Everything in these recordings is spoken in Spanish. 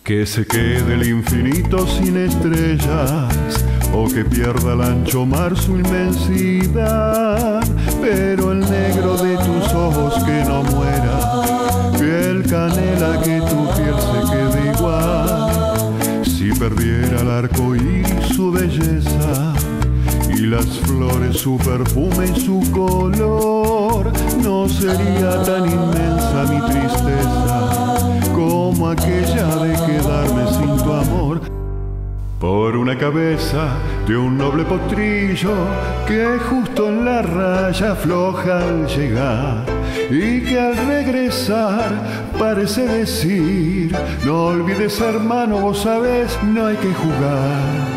Que se quede el infinito sin estrellas, o que pierda el ancho mar su inmensidad, pero el negro de tus ojos que no muera, piel canela que tu piel se quede igual. Si perdiera el arco iris su belleza, y las flores su perfume y su color, no sería tan inmensa mi tristeza como aquella de quedarme sin tu amor. Por una cabeza de un noble potrillo que justo en la raya afloja al llegar, y que al regresar parece decir: no olvides, hermano, vos sabés, no hay que jugar.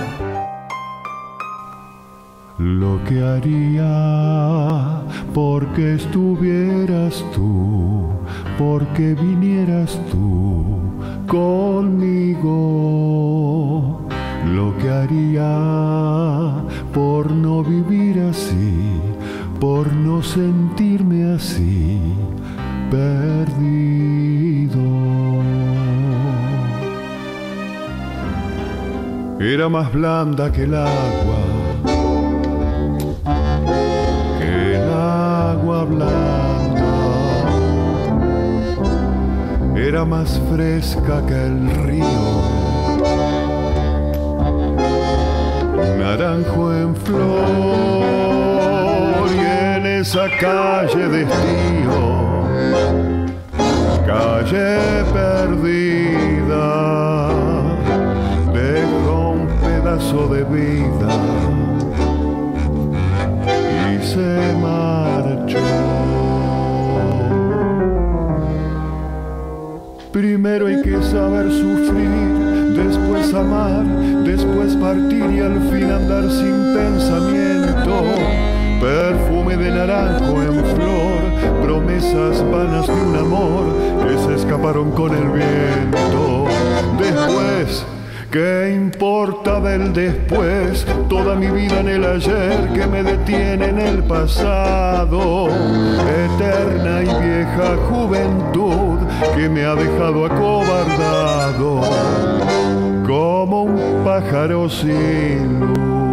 Lo que haría porque estuvieras tú, porque vinieras tú conmigo. Lo que haría por no vivir así, por no sentirme así, perdido. Era más blanda que el agua, blanda, era más fresca que el río, naranjo en flor, y en esa calle de estío, calle perdida, dejó un pedazo de vida y se marchó. Primero hay que saber sufrir, después amar, después partir y al fin andar sin pensamiento. Perfume de naranjo en flor, promesas vanas de un amor que se escaparon con el viento. Después, ¿qué importa del después? Toda mi vida en el ayer que me detiene en el pasado. Eterna y vieja juventud que me ha dejado acobardado como un pájaro sin luz.